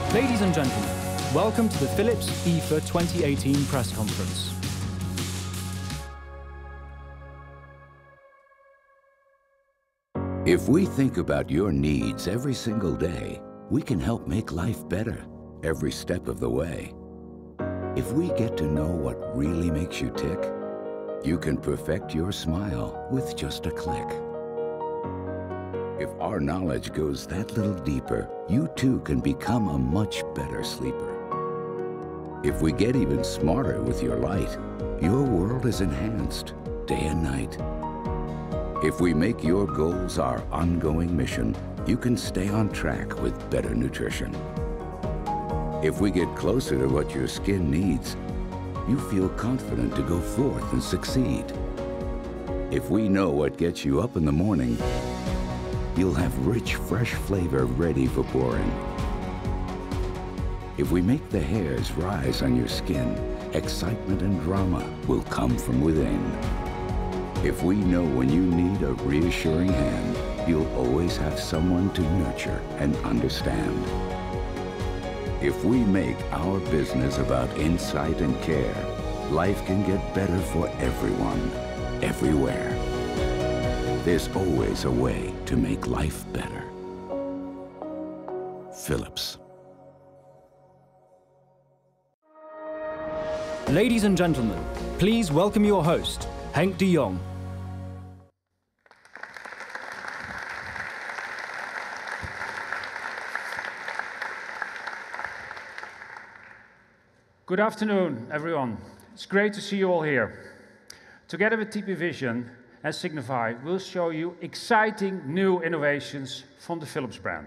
Ladies and gentlemen, welcome to the Philips IFA 2018 press conference. If we think about your needs every single day, we can help make life better every step of the way. If we get to know what really makes you tick, you can perfect your smile with just a click. If our knowledge goes that little deeper, you too can become a much better sleeper. If we get even smarter with your light, your world is enhanced day and night. If we make your goals our ongoing mission, you can stay on track with better nutrition. If we get closer to what your skin needs, you feel confident to go forth and succeed. If we know what gets you up in the morning, you'll have rich, fresh flavor ready for pouring. If we make the hairs rise on your skin, excitement and drama will come from within. If we know when you need a reassuring hand, you'll always have someone to nurture and understand. If we make our business about insight and care, life can get better for everyone, everywhere. There's always a way to make life better. Philips. Ladies and gentlemen, please welcome your host, Henk de Jong. Good afternoon, everyone. It's great to see you all here. Together with TP Vision and Signify, we'll show you exciting new innovations from the Philips brand.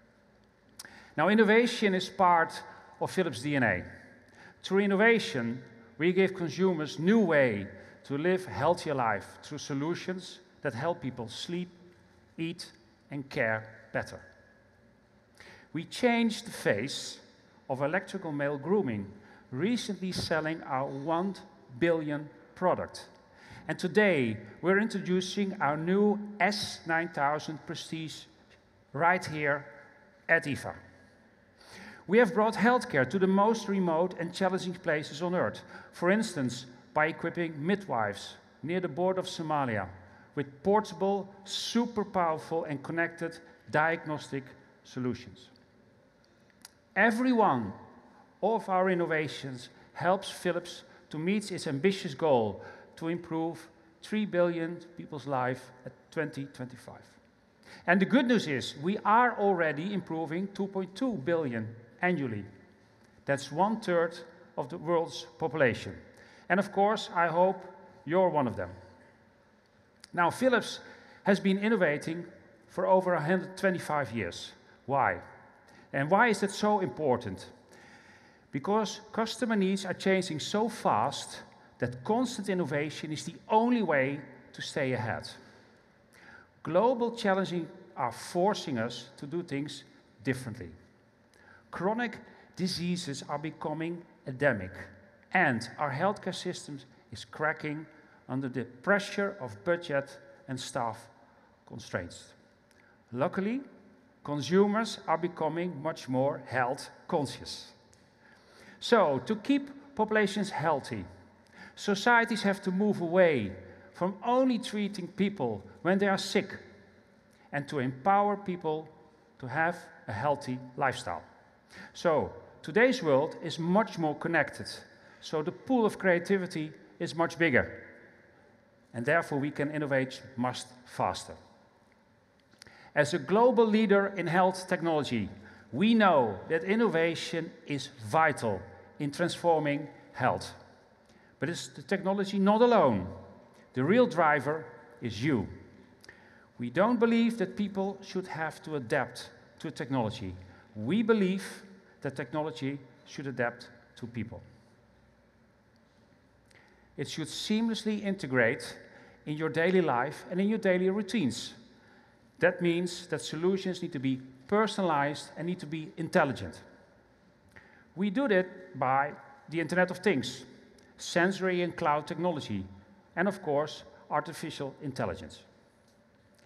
Now, innovation is part of Philips' DNA. Through innovation, we give consumers new way to live a healthier life through solutions that help people sleep, eat, and care better. We changed the face of electrical male grooming, recently selling our 1 billion product. And today, we're introducing our new S9000 Prestige right here at IFA. We have brought healthcare to the most remote and challenging places on Earth. For instance, by equipping midwives near the border of Somalia with portable, super powerful and connected diagnostic solutions. Every one of our innovations helps Philips to meet its ambitious goal to improve 3 billion people's lives at 2025. And the good news is we are already improving 2.2 billion annually. That's 1/3 of the world's population. And of course, I hope you're one of them. Now, Philips has been innovating for over 125 years. Why? And why is that so important? Because customer needs are changing so fast that constant innovation is the only way to stay ahead. Global challenges are forcing us to do things differently. Chronic diseases are becoming endemic, and our healthcare system is cracking under the pressure of budget and staff constraints. Luckily, consumers are becoming much more health conscious. So, to keep populations healthy, societies have to move away from only treating people when they are sick and to empower people to have a healthy lifestyle. So, today's world is much more connected, so the pool of creativity is much bigger, and therefore we can innovate much faster. As a global leader in health technology, we know that innovation is vital in transforming health. But it's the technology not alone. The real driver is you. We don't believe that people should have to adapt to technology. We believe that technology should adapt to people. It should seamlessly integrate in your daily life and in your daily routines. That means that solutions need to be personalized and need to be intelligent. We do that by the Internet of Things, sensory and cloud technology, and of course, artificial intelligence.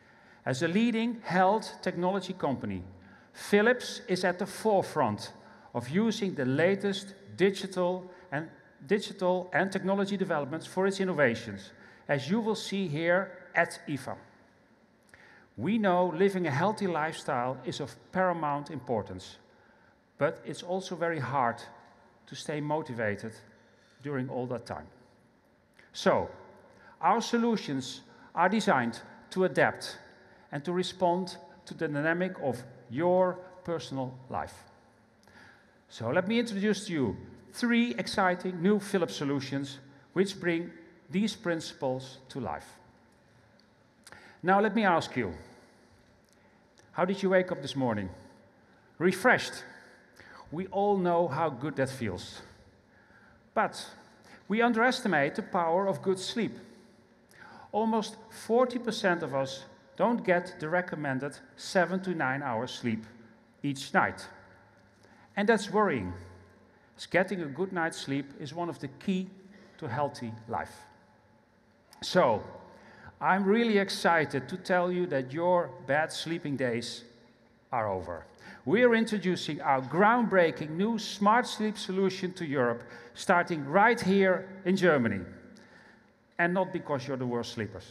As a leading health technology company, Philips is at the forefront of using the latest digital and technology developments for its innovations, as you will see here at IFA. We know living a healthy lifestyle is of paramount importance, but it's also very hard to stay motivated during all that time. So, our solutions are designed to adapt and to respond to the dynamic of your personal life. So let me introduce to you 3 exciting new Philips solutions which bring these principles to life. Now let me ask you, how did you wake up this morning? Refreshed. We all know how good that feels. But we underestimate the power of good sleep. Almost 40% of us don't get the recommended 7 to 9 hours sleep each night. And that's worrying, as getting a good night's sleep is one of the key to healthy life. So, I'm really excited to tell you that your bad sleeping days are over. We're introducing our groundbreaking new smart sleep solution to Europe, starting right here in Germany. And not because you're the worst sleepers.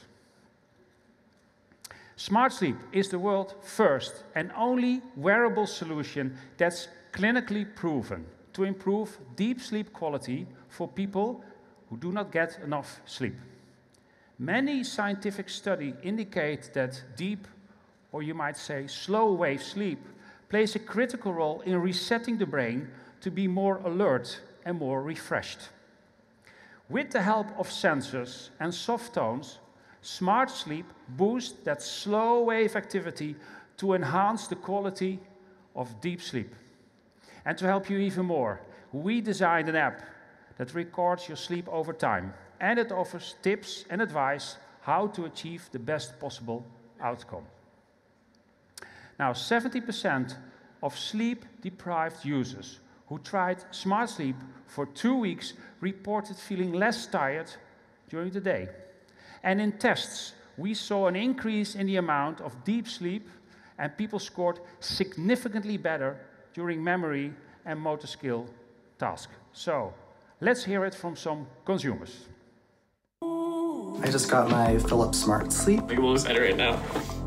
Smart Sleep is the world's first and only wearable solution that's clinically proven to improve deep sleep quality for people who do not get enough sleep. Many scientific studies indicate that deep, or you might say slow wave sleep, plays a critical role in resetting the brain to be more alert and more refreshed. With the help of sensors and soft tones, Smart Sleep boosts that slow wave activity to enhance the quality of deep sleep. And to help you even more, we designed an app that records your sleep over time, and it offers tips and advice how to achieve the best possible outcome. Now, 70% of sleep-deprived users who tried Smart Sleep for 2 weeks reported feeling less tired during the day. And in tests, we saw an increase in the amount of deep sleep, and people scored significantly better during memory and motor skill tasks. So, let's hear it from some consumers. I just got my Philips Smart Sleep. It will be better right now.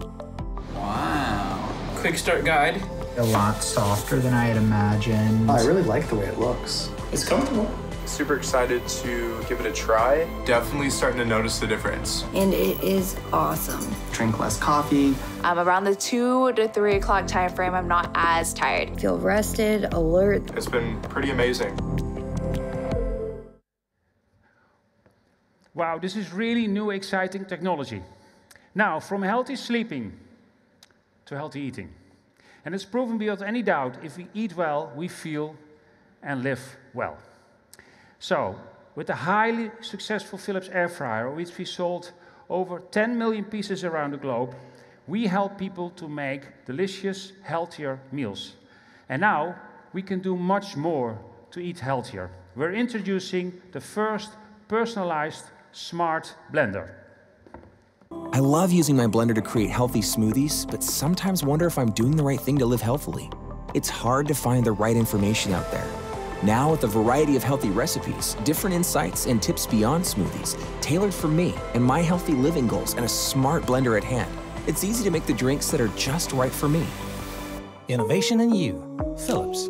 Wow. Quick start guide. A lot softer than I had imagined. I really like the way it looks. It's comfortable. Super excited to give it a try. Definitely starting to notice the difference. And it is awesome. Drink less coffee. Around the 2 to 3 o'clock time frame, I'm not as tired. Feel rested, alert. It's been pretty amazing. Wow, this is really new, exciting technology. Now, from healthy sleeping to healthy eating. And it's proven beyond any doubt, if we eat well, we feel and live well. So, with the highly successful Philips air fryer, which we sold over 10 million pieces around the globe, we help people to make delicious, healthier meals. And now, we can do much more to eat healthier. We're introducing the first personalized smart blender. I love using my blender to create healthy smoothies, but sometimes wonder if I'm doing the right thing to live healthily. It's hard to find the right information out there. Now with a variety of healthy recipes, different insights and tips beyond smoothies, tailored for me and my healthy living goals, and a smart blender at hand, it's easy to make the drinks that are just right for me. Innovation in you, Philips.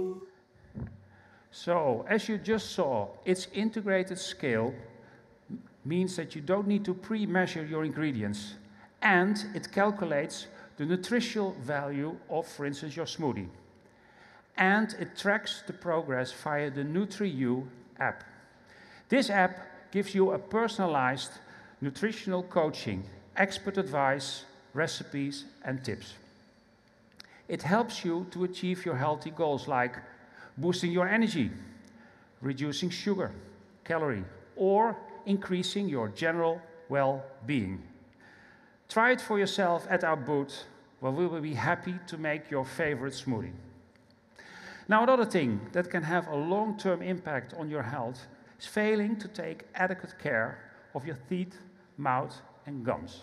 So, as you just saw, its integrated scale means that you don't need to pre-measure your ingredients, and it calculates the nutritional value of, for instance, your smoothie. And it tracks the progress via the NutriU app. This app gives you a personalized nutritional coaching, expert advice, recipes, and tips. It helps you to achieve your healthy goals like boosting your energy, reducing sugar, calorie, or increasing your general well-being. Try it for yourself at our booth, where we will be happy to make your favorite smoothie. Now, another thing that can have a long-term impact on your health is failing to take adequate care of your teeth, mouth, and gums.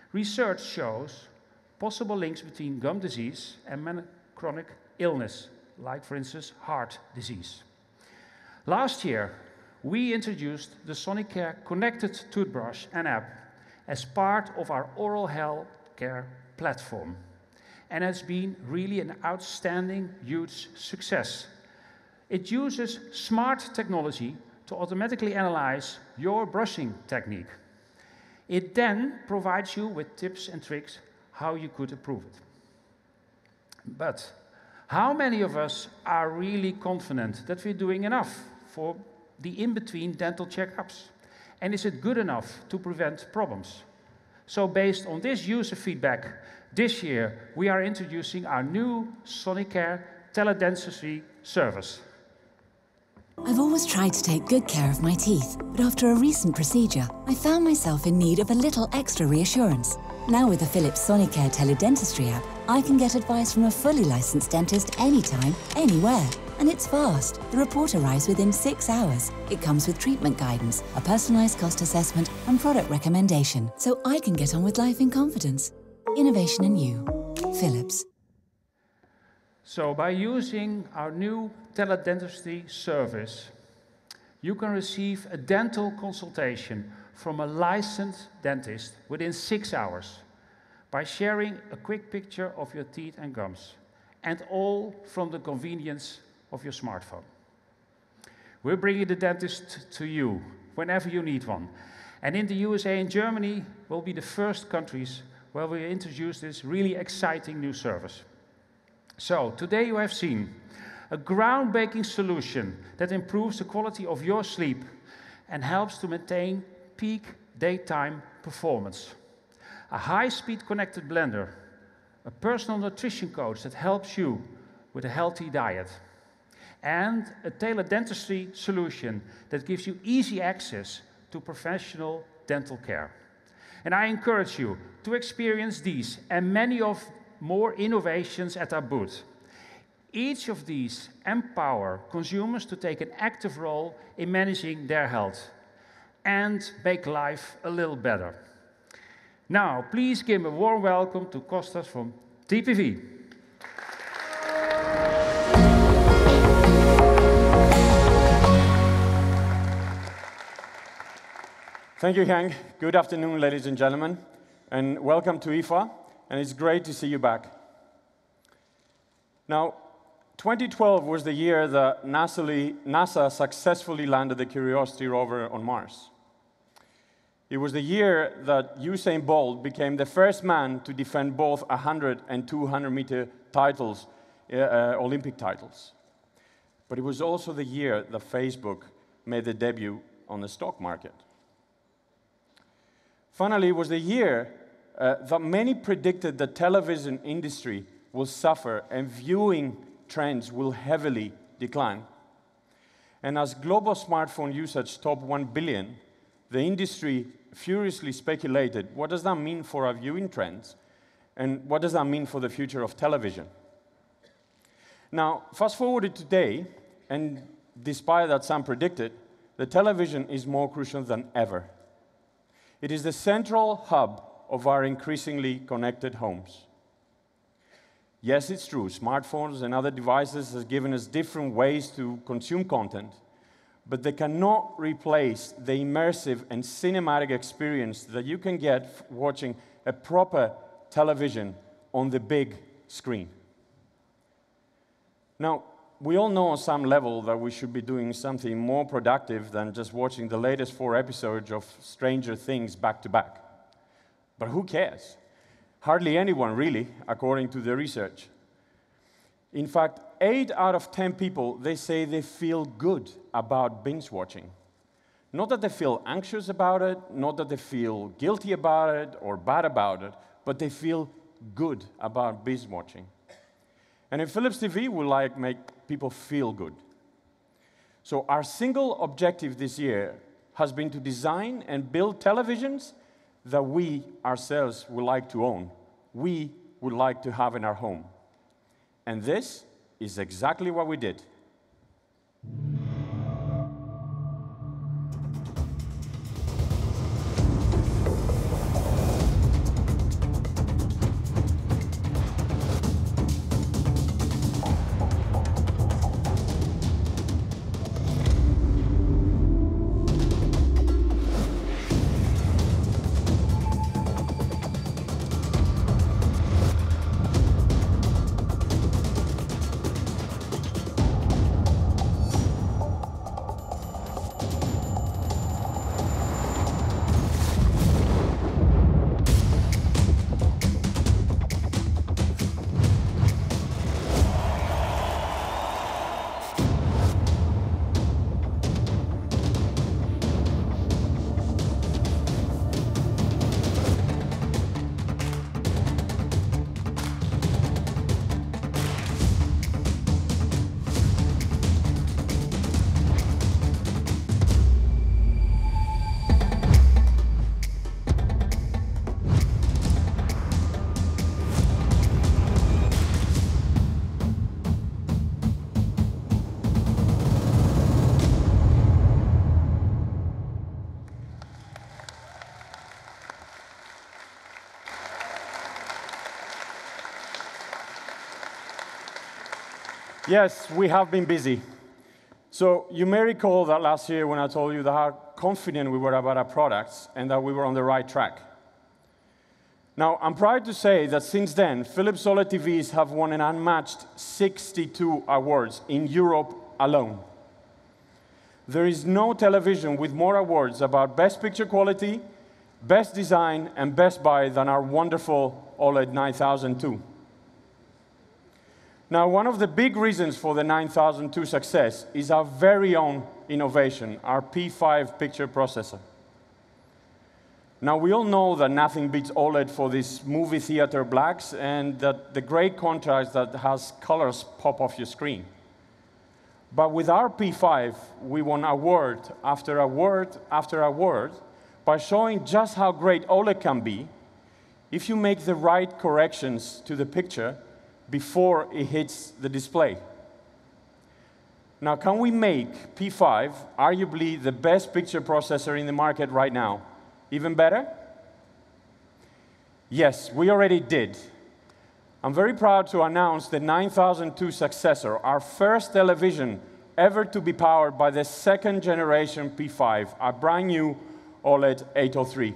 Research shows possible links between gum disease and chronic illness like for instance heart disease. Last year, we introduced the Sonicare connected toothbrush and app as part of our oral health care platform. And it's been really an outstanding, huge success. It uses smart technology to automatically analyze your brushing technique. It then provides you with tips and tricks how you could improve it. But how many of us are really confident that we're doing enough for the in-between dental checkups? And is it good enough to prevent problems? So based on this user feedback, this year we are introducing our new Sonicare teledentistry service. I've always tried to take good care of my teeth, but after a recent procedure, I found myself in need of a little extra reassurance. Now with the Philips Sonicare teledentistry app, I can get advice from a fully licensed dentist anytime, anywhere. And it's fast. The report arrives within 6 hours. It comes with treatment guidance, a personalized cost assessment, and product recommendation, so I can get on with life in confidence. Innovation in you. Philips. So by using our new teledentistry service, you can receive a dental consultation from a licensed dentist within 6 hours by sharing a quick picture of your teeth and gums, and all from the convenience of your smartphone. We're bringing the dentist to you whenever you need one. And in the USA and Germany will be the first countries where we introduce this really exciting new service. So today you have seen a groundbreaking solution that improves the quality of your sleep and helps to maintain peak daytime performance. A high-speed connected blender, a personal nutrition coach that helps you with a healthy diet, and a teledentistry solution that gives you easy access to professional dental care. And I encourage you to experience these and many of more innovations at our booth. Each of these empower consumers to take an active role in managing their health and make life a little better. Now, please give a warm welcome to Kostas from TPV. Thank you, Henk. Good afternoon, ladies and gentlemen, and welcome to IFA, and it's great to see you back. Now, 2012 was the year that NASA successfully landed the Curiosity rover on Mars. It was the year that Usain Bolt became the first man to defend both 100 and 200-meter titles, Olympic titles. But it was also the year that Facebook made the debut on the stock market. Finally, it was the year that many predicted the television industry will suffer and viewing trends will heavily decline. And as global smartphone usage topped 1 billion, the industry furiously speculated, what does that mean for our viewing trends? And what does that mean for the future of television? Now, fast forward to today, and despite that some predicted, the television is more crucial than ever. It is the central hub of our increasingly connected homes. Yes, it's true, smartphones and other devices have given us different ways to consume content, but they cannot replace the immersive and cinematic experience that you can get watching a proper television on the big screen. Now, we all know on some level that we should be doing something more productive than just watching the latest 4 episodes of Stranger Things back to back. But who cares? Hardly anyone, really, according to the research. In fact, 8 out of 10 people, they say they feel good about binge watching. Not that they feel anxious about it, not that they feel guilty about it or bad about it, but they feel good about binge watching. And in Philips TV, we like make people feel good. So our single objective this year has been to design and build televisions that we ourselves would like to own, we would like to have in our home. And this is exactly what we did. Yes, we have been busy. So you may recall that last year when I told you that how confident we were about our products and that we were on the right track. Now, I'm proud to say that since then, Philips OLED TVs have won an unmatched 62 awards in Europe alone. There is no television with more awards about best picture quality, best design, and best buy than our wonderful OLED 9002. Now, one of the big reasons for the 9002 success is our very own innovation, our P5 picture processor. Now, we all know that nothing beats OLED for these movie theater blacks and that the great contrast that has colors pop off your screen. But with our P5, we won award after award after award by showing just how great OLED can be if you make the right corrections to the picture before it hits the display. Now, can we make P5 arguably the best picture processor in the market right now even better? Yes, we already did. I'm very proud to announce the 9002 successor, our first television ever to be powered by the second generation P5, our brand new OLED 803.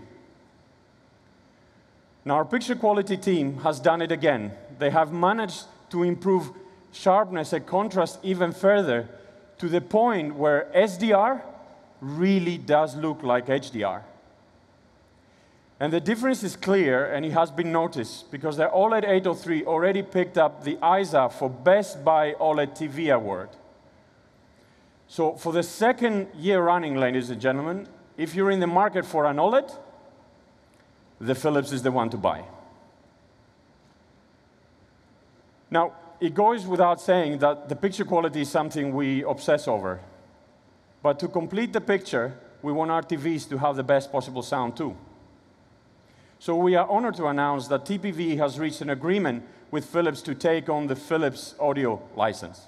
Now, our picture quality team has done it again. They have managed to improve sharpness and contrast even further to the point where SDR really does look like HDR. And the difference is clear, and it has been noticed, because the OLED 803 already picked up the ISA for Best Buy OLED TV award. So for the second year running, ladies and gentlemen, if you're in the market for an OLED, the Philips is the one to buy. Now, it goes without saying that the picture quality is something we obsess over. But to complete the picture, we want our TVs to have the best possible sound too. So we are honored to announce that TPV has reached an agreement with Philips to take on the Philips audio license.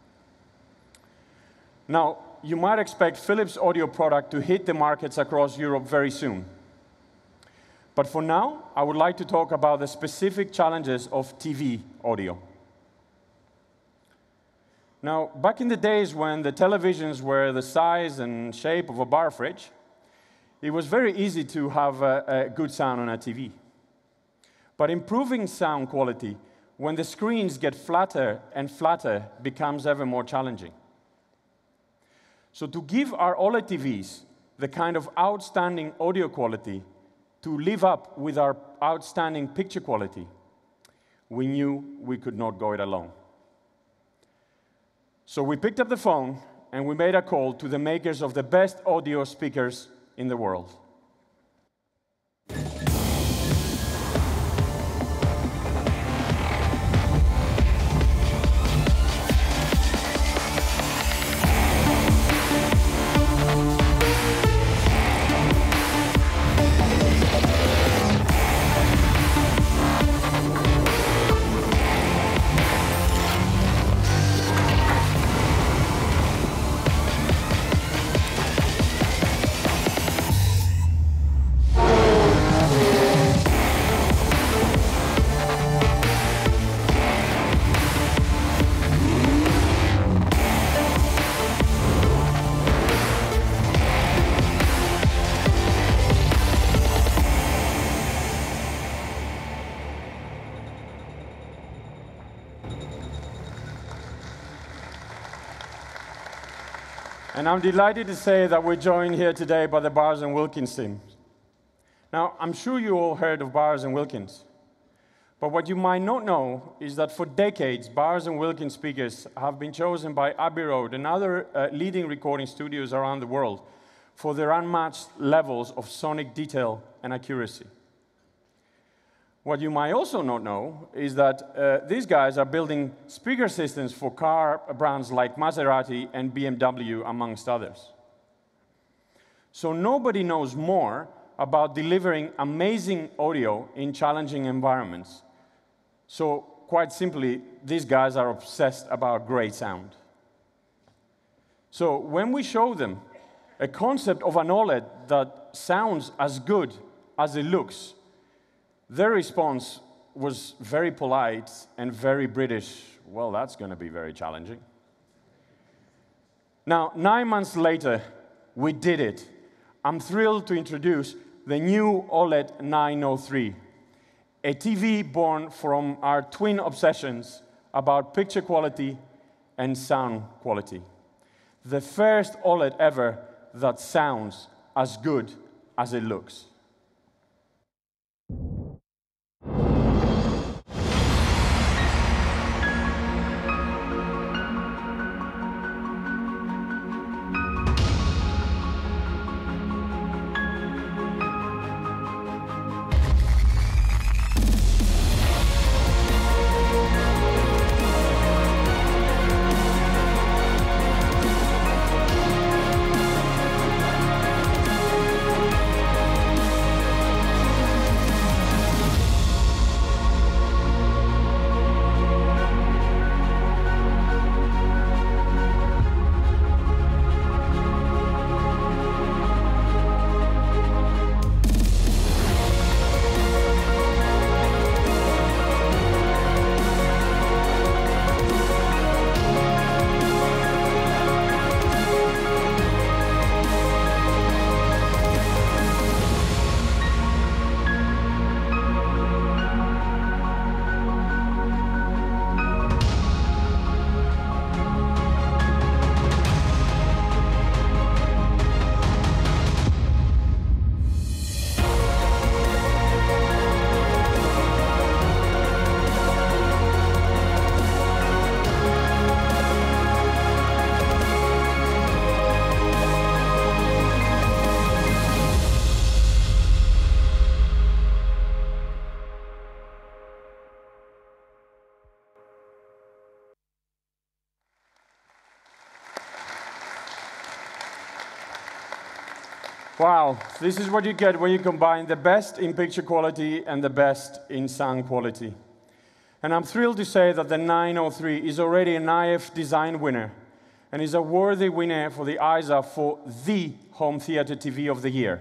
Now, you might expect Philips audio product to hit the markets across Europe very soon. But for now, I would like to talk about the specific challenges of TV audio. Now, back in the days when the televisions were the size and shape of a bar fridge, it was very easy to have a good sound on a TV. But improving sound quality when the screens get flatter and flatter becomes ever more challenging. So to give our OLED TVs the kind of outstanding audio quality to live up with our outstanding picture quality, we knew we could not go it alone. So we picked up the phone and we made a call to the makers of the best audio speakers in the world. And I'm delighted to say that we're joined here today by the Bowers & Wilkins team. Now, I'm sure you all heard of Bowers & Wilkins. But what you might not know is that for decades, Bowers & Wilkins speakers have been chosen by Abbey Road and other leading recording studios around the world for their unmatched levels of sonic detail and accuracy. What you might also not know is that these guys are building speaker systems for car brands like Maserati and BMW, amongst others. So nobody knows more about delivering amazing audio in challenging environments. So quite simply, these guys are obsessed about great sound. So when we show them a concept of an OLED that sounds as good as it looks, their response was very polite and very British. Well, that's going to be very challenging. Now, 9 months later, we did it. I'm thrilled to introduce the new OLED 903, a TV born from our twin obsessions about picture quality and sound quality. The first OLED ever that sounds as good as it looks. Wow, this is what you get when you combine the best in picture quality and the best in sound quality. And I'm thrilled to say that the 903 is already an iF Design winner and is a worthy winner for the ISA for the Home Theater TV of the Year.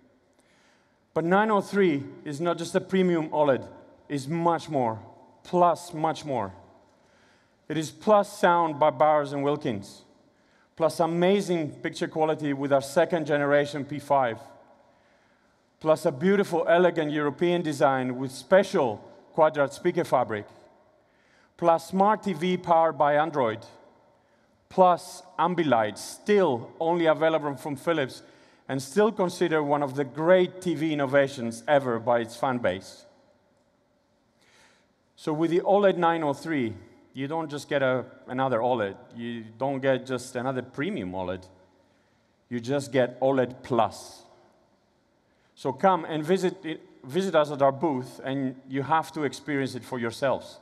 But 903 is not just a premium OLED, it's much more, plus much more. It is plus sound by Bowers & Wilkins, plus amazing picture quality with our second generation P5, plus a beautiful, elegant European design with special Quadrat speaker fabric, plus smart TV powered by Android, plus Ambilight, still only available from Philips, and still considered one of the great TV innovations ever by its fan base. So with the OLED 903, you don't just get another OLED. You don't get just another premium OLED. You just get OLED Plus. So come and visit us at our booth, and you have to experience it for yourselves.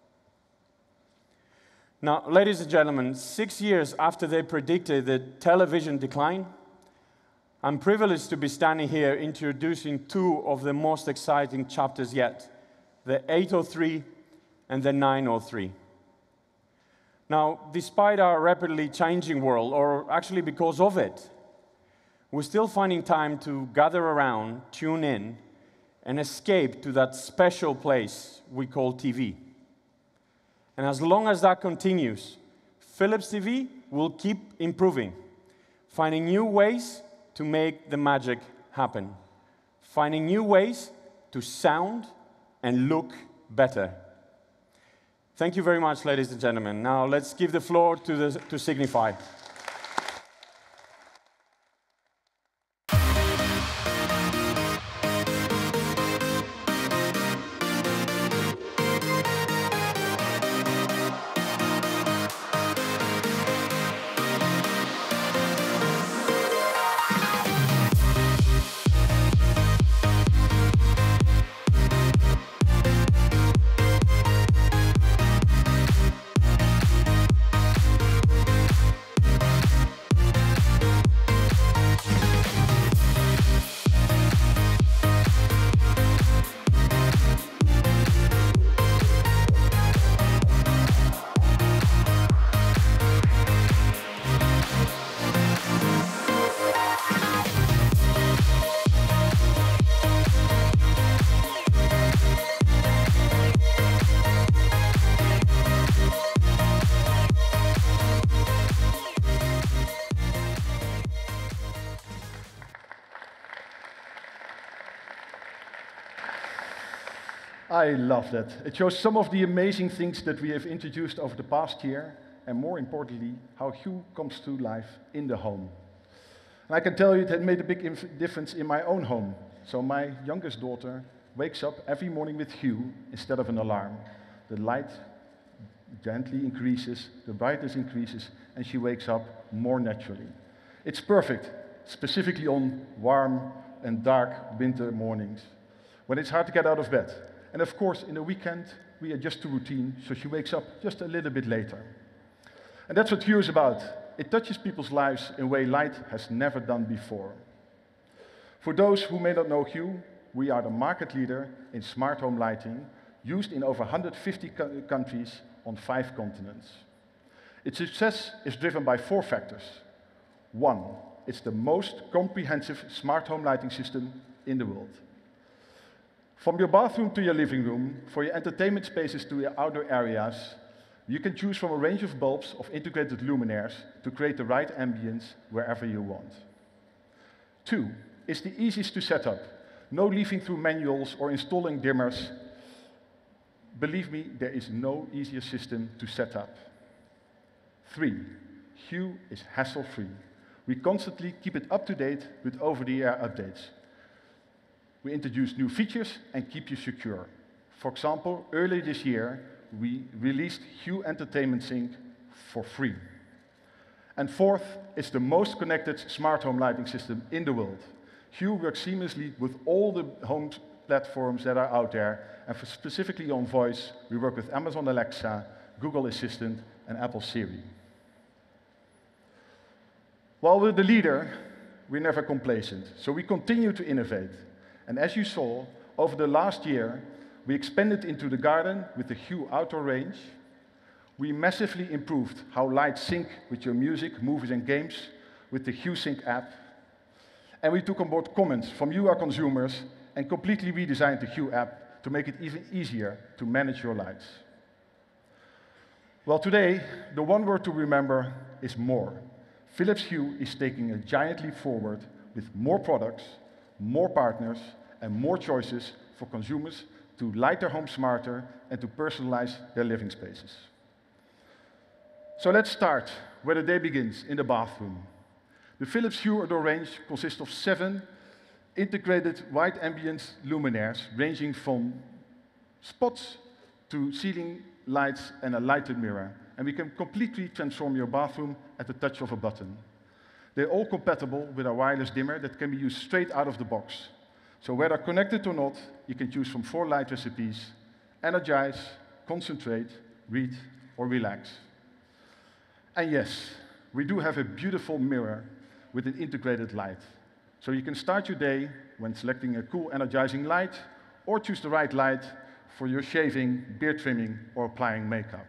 Now, ladies and gentlemen, 6 years after they predicted the television decline, I'm privileged to be standing here introducing two of the most exciting chapters yet, the 803 and the 903. Now, despite our rapidly changing world, or actually because of it, we're still finding time to gather around, tune in, and escape to that special place we call TV. And as long as that continues, Philips TV will keep improving, finding new ways to make the magic happen, finding new ways to sound and look better. Thank you very much, ladies and gentlemen. Now let's give the floor to Signify. I love that. It shows some of the amazing things that we have introduced over the past year, and more importantly, how Hue comes to life in the home. And I can tell you it had made a big difference in my own home. So my youngest daughter wakes up every morning with Hue instead of an alarm. The light gently increases, the brightness increases, and she wakes up more naturally. It's perfect, specifically on warm and dark winter mornings, when it's hard to get out of bed. And of course, in the weekend, we adjust to routine, so she wakes up just a little bit later. And that's what Hue is about. It touches people's lives in a way light has never done before. For those who may not know Hue, we are the market leader in smart home lighting, used in over 150 countries on 5 continents. Its success is driven by 4 factors. 1, it's the most comprehensive smart home lighting system in the world. From your bathroom to your living room, for your entertainment spaces to your outdoor areas, you can choose from a range of bulbs of integrated luminaires to create the right ambience wherever you want. 2, it's the easiest to set up. No leafing through manuals or installing dimmers. Believe me, there is no easier system to set up. 3, Hue is hassle-free. We constantly keep it up to date with over-the-air updates. We introduce new features and keep you secure. For example, earlier this year, we released Hue Entertainment Sync for free. And 4th, it's the most connected smart home lighting system in the world. Hue works seamlessly with all the home platforms that are out there, and for specifically on voice, we work with Amazon Alexa, Google Assistant, and Apple Siri. While we're the leader, we're never complacent, so we continue to innovate. And as you saw, over the last year, we expanded into the garden with the Hue outdoor range. We massively improved how lights sync with your music, movies, and games with the Hue Sync app. And we took on board comments from you, our consumers, and completely redesigned the Hue app to make it even easier to manage your lights. Well, today, the one word to remember is more. Philips Hue is taking a giant leap forward with more products, more partners, and more choices for consumers to light their home smarter and to personalize their living spaces. So let's start where the day begins, in the bathroom. The Philips Hue outdoor range consists of 7 integrated wide ambience luminaires, ranging from spots to ceiling lights and a lighted mirror. And we can completely transform your bathroom at the touch of a button. They're all compatible with our wireless dimmer that can be used straight out of the box. So whether connected or not, you can choose from 4 light recipes: energize, concentrate, read, or relax. And yes, we do have a beautiful mirror with an integrated light. So you can start your day when selecting a cool, energizing light, or choose the right light for your shaving, beard trimming, or applying makeup.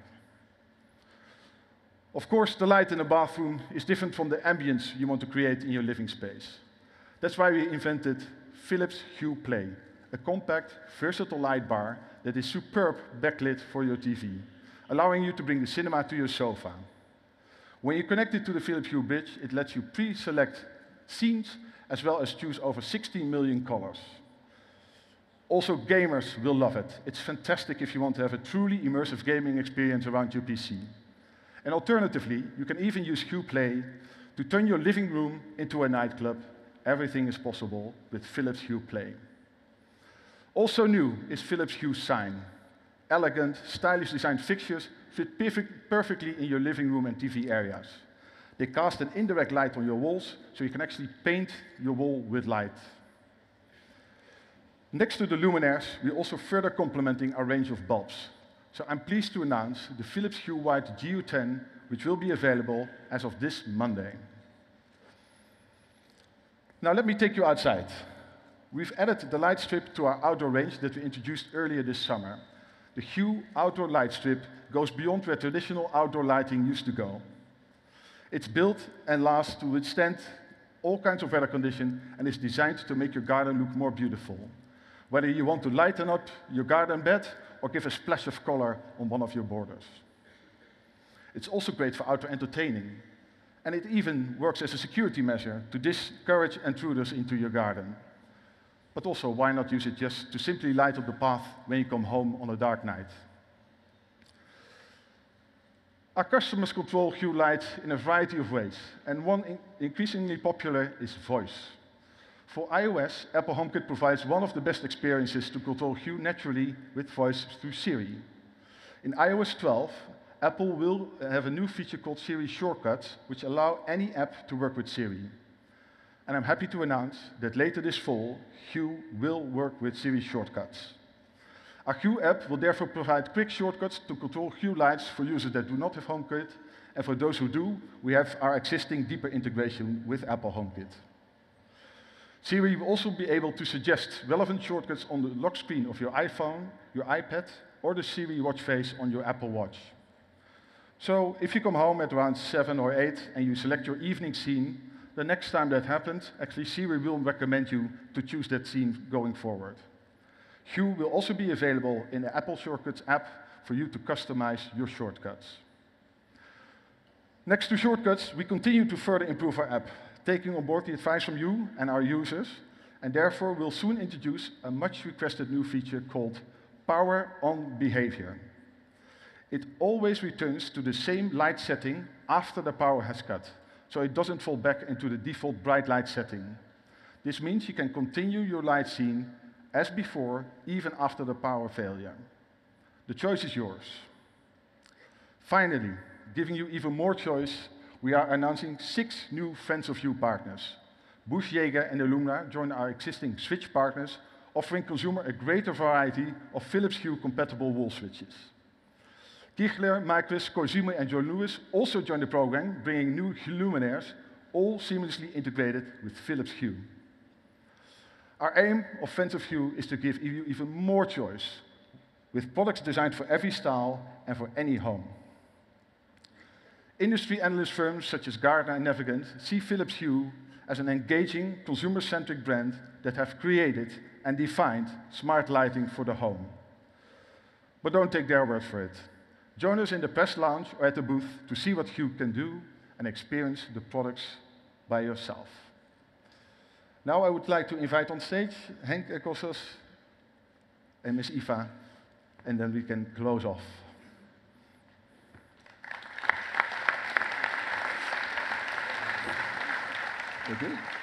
Of course, the light in the bathroom is different from the ambience you want to create in your living space. That's why we invented Philips Hue Play, a compact, versatile light bar that is superb backlit for your TV, allowing you to bring the cinema to your sofa. When you connect it to the Philips Hue Bridge, it lets you pre-select scenes as well as choose over 16 million colors. Also, gamers will love it. It's fantastic if you want to have a truly immersive gaming experience around your PC. And alternatively, you can even use Hue Play to turn your living room into a nightclub. Everything is possible with Philips Hue Play. Also new is Philips Hue Sign. Elegant, stylish designed fixtures fit perfectly in your living room and TV areas. They cast an indirect light on your walls, so you can actually paint your wall with light. Next to the luminaires, we're also further complementing our range of bulbs. So I'm pleased to announce the Philips Hue White GU10, which will be available as of this Monday. Now let me take you outside. We've added the light strip to our outdoor range that we introduced earlier this summer. The Hue outdoor light strip goes beyond where traditional outdoor lighting used to go. It's built and lasts to withstand all kinds of weather conditions and is designed to make your garden look more beautiful. Whether you want to lighten up your garden bed or give a splash of color on one of your borders. It's also great for outdoor entertaining, and it even works as a security measure to discourage intruders into your garden. But also, why not use it just to simply light up the path when you come home on a dark night? Our customers control Hue light in a variety of ways, and one increasingly popular is voice. For iOS, Apple HomeKit provides one of the best experiences to control Hue naturally with voice through Siri. In iOS 12, Apple will have a new feature called Siri Shortcuts, which allow any app to work with Siri. And I'm happy to announce that later this fall, Hue will work with Siri Shortcuts. Our Hue app will therefore provide quick shortcuts to control Hue lights for users that do not have HomeKit, and for those who do, we have our existing deeper integration with Apple HomeKit. Siri will also be able to suggest relevant shortcuts on the lock screen of your iPhone, your iPad, or the Siri watch face on your Apple Watch. So if you come home at around 7 or 8 and you select your evening scene, the next time that happens, actually Siri will recommend you to choose that scene going forward. Hue will also be available in the Apple Shortcuts app for you to customize your shortcuts. Next to shortcuts, we continue to further improve our app, taking on board the advice from you and our users, and therefore we'll soon introduce a much requested new feature called Power On Behavior. It always returns to the same light setting after the power has cut, so it doesn't fall back into the default bright light setting. This means you can continue your light scene as before, even after the power failure. The choice is yours. Finally, giving you even more choice, we are announcing 6 new Friends of Hue partners. Bush Jaeger and Illumina join our existing switch partners, offering consumer a greater variety of Philips Hue compatible wall switches. Kichler, Micros, Corsimi, and John Lewis also join the program, bringing new luminaires, all seamlessly integrated with Philips Hue. Our aim of Friends of Hue is to give you even more choice, with products designed for every style and for any home. Industry analyst firms such as Gartner and Navigant see Philips Hue as an engaging, consumer-centric brand that have created and defined smart lighting for the home. But don't take their word for it. Join us in the press lounge or at the booth to see what Hue can do and experience the products by yourself. Now I would like to invite on stage Henk Kossos and Ms. Eva, and then we can close off. Okay.